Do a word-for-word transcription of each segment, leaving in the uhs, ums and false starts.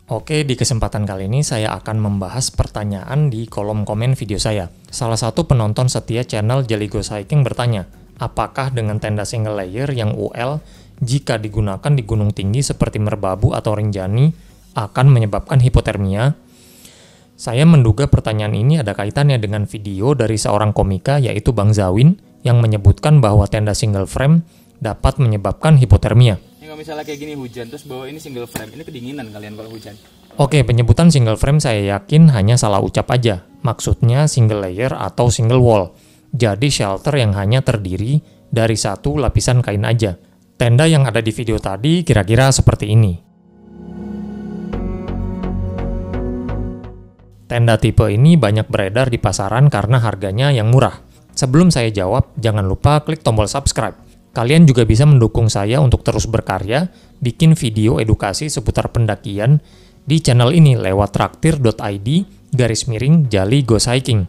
Oke, di kesempatan kali ini saya akan membahas pertanyaan di kolom komen video saya. Salah satu penonton setia channel Jali Ghost Hiking bertanya, apakah dengan tenda single layer yang U L jika digunakan di gunung tinggi seperti Merbabu atau Rinjani akan menyebabkan hipotermia? Saya menduga pertanyaan ini ada kaitannya dengan video dari seorang komika yaitu Bang Zawin yang menyebutkan bahwa tenda single frame dapat menyebabkan hipotermia. Ini kalau misalnya kayak gini hujan, terus bawa ini single frame, ini kedinginan kalian kalau hujan. Oke, penyebutan single frame saya yakin hanya salah ucap aja. Maksudnya single layer atau single wall. Jadi shelter yang hanya terdiri dari satu lapisan kain aja. Tenda yang ada di video tadi kira-kira seperti ini. Tenda tipe ini banyak beredar di pasaran karena harganya yang murah. Sebelum saya jawab, jangan lupa klik tombol subscribe. Kalian juga bisa mendukung saya untuk terus berkarya, bikin video edukasi seputar pendakian di channel ini lewat traktir dot i d garis miring Jali Ghost Hiking.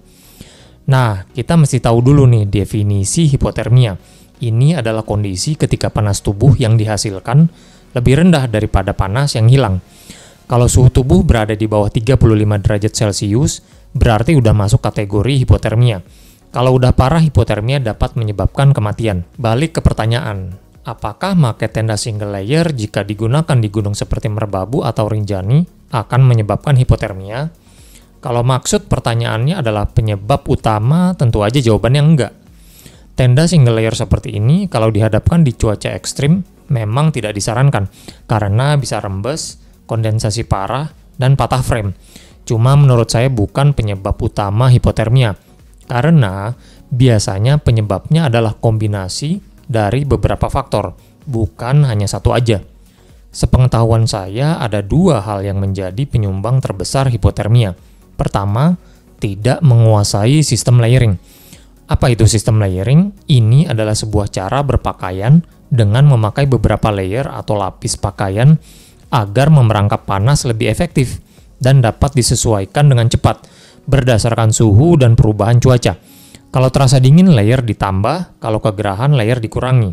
Nah, kita mesti tahu dulu nih definisi hipotermia. Ini adalah kondisi ketika panas tubuh yang dihasilkan lebih rendah daripada panas yang hilang. Kalau suhu tubuh berada di bawah tiga puluh lima derajat Celcius, berarti udah masuk kategori hipotermia. Kalau udah parah, hipotermia dapat menyebabkan kematian. Balik ke pertanyaan, apakah pakai tenda single layer jika digunakan di gunung seperti Merbabu atau Rinjani akan menyebabkan hipotermia? Kalau maksud pertanyaannya adalah penyebab utama, tentu aja jawabannya enggak. Tenda single layer seperti ini kalau dihadapkan di cuaca ekstrim memang tidak disarankan karena bisa rembes, kondensasi parah, dan patah frame. Cuma menurut saya bukan penyebab utama hipotermia. Karena biasanya penyebabnya adalah kombinasi dari beberapa faktor, bukan hanya satu aja. Sepengetahuan saya ada dua hal yang menjadi penyumbang terbesar hipotermia. Pertama, tidak menguasai sistem layering. Apa itu sistem layering? Ini adalah sebuah cara berpakaian dengan memakai beberapa layer atau lapis pakaian agar memerangkap panas lebih efektif dan dapat disesuaikan dengan cepat berdasarkan suhu dan perubahan cuaca. Kalau terasa dingin, layer ditambah, kalau kegerahan, layer dikurangi.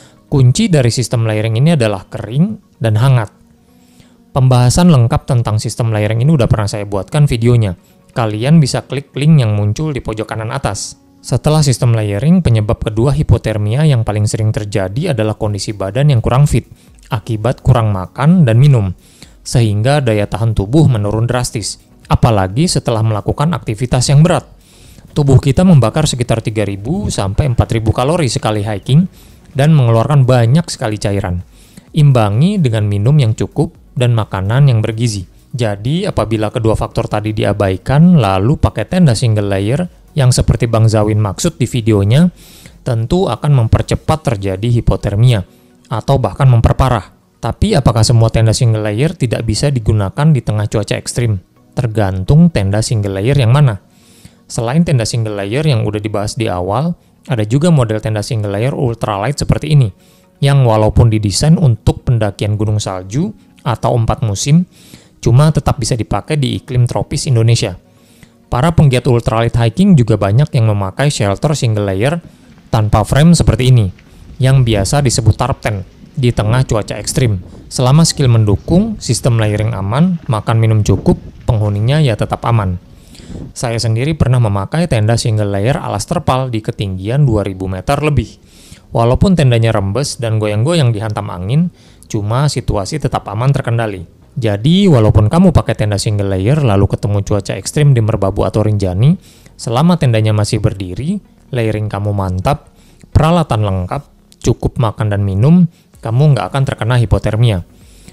Kunci dari sistem layering ini adalah kering dan hangat. Pembahasan lengkap tentang sistem layering ini udah pernah saya buatkan videonya. Kalian bisa klik link yang muncul di pojok kanan atas. Setelah sistem layering, penyebab kedua hipotermia yang paling sering terjadi adalah kondisi badan yang kurang fit, akibat kurang makan dan minum, sehingga daya tahan tubuh menurun drastis. Apalagi setelah melakukan aktivitas yang berat. Tubuh kita membakar sekitar tiga ribu sampai empat ribu kalori sekali hiking dan mengeluarkan banyak sekali cairan. Imbangi dengan minum yang cukup dan makanan yang bergizi. Jadi apabila kedua faktor tadi diabaikan lalu pakai tenda single layer yang seperti Bang Zawin maksud di videonya, tentu akan mempercepat terjadi hipotermia atau bahkan memperparah. Tapi apakah semua tenda single layer tidak bisa digunakan di tengah cuaca ekstrim? Tergantung tenda single layer yang mana. Selain tenda single layer yang udah dibahas di awal, ada juga model tenda single layer ultralight seperti ini, yang walaupun didesain untuk pendakian gunung salju atau empat musim, cuma tetap bisa dipakai di iklim tropis Indonesia. Para penggiat ultralight hiking juga banyak yang memakai shelter single layer tanpa frame seperti ini, yang biasa disebut tarp tent, di tengah cuaca ekstrim. Selama skill mendukung, sistem layering aman, makan minum cukup, penghuninya ya tetap aman. Saya sendiri pernah memakai tenda single layer alas terpal di ketinggian dua ribu meter lebih. Walaupun tendanya rembes dan goyang-goyang dihantam angin, cuma situasi tetap aman terkendali. Jadi, walaupun kamu pakai tenda single layer lalu ketemu cuaca ekstrim di Merbabu atau Rinjani, selama tendanya masih berdiri, layering kamu mantap, peralatan lengkap, cukup makan dan minum, kamu nggak akan terkena hipotermia.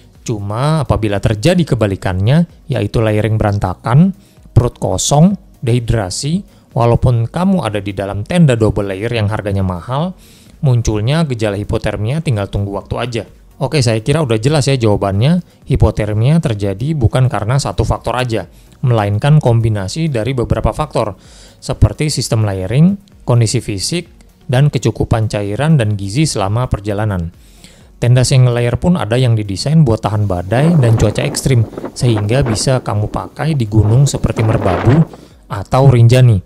Cuma apabila terjadi kebalikannya, yaitu layering berantakan, perut kosong, dehidrasi, walaupun kamu ada di dalam tenda double layer yang harganya mahal, munculnya gejala hipotermia tinggal tunggu waktu aja. Oke, saya kira udah jelas ya jawabannya. Hipotermia terjadi bukan karena satu faktor aja, melainkan kombinasi dari beberapa faktor, seperti sistem layering, kondisi fisik, dan kecukupan cairan dan gizi selama perjalanan. Tenda single layer pun ada yang didesain buat tahan badai dan cuaca ekstrim, sehingga bisa kamu pakai di gunung seperti Merbabu atau Rinjani.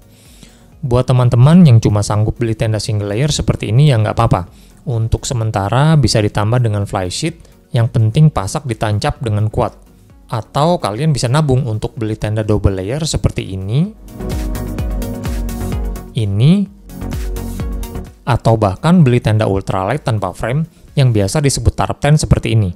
Buat teman-teman yang cuma sanggup beli tenda single layer seperti ini ya nggak apa-apa. Untuk sementara bisa ditambah dengan flysheet, yang penting pasak ditancap dengan kuat. Atau kalian bisa nabung untuk beli tenda double layer seperti ini, ini, atau bahkan beli tenda ultralight tanpa frame yang biasa disebut tarp tent seperti ini.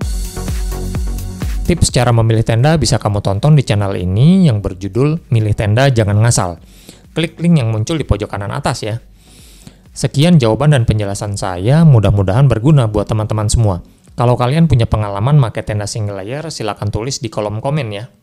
Tips cara memilih tenda bisa kamu tonton di channel ini yang berjudul Milih Tenda Jangan Ngasal. Klik link yang muncul di pojok kanan atas ya. Sekian jawaban dan penjelasan saya, mudah-mudahan berguna buat teman-teman semua. Kalau kalian punya pengalaman pakai tenda single layer, silahkan tulis di kolom komen ya.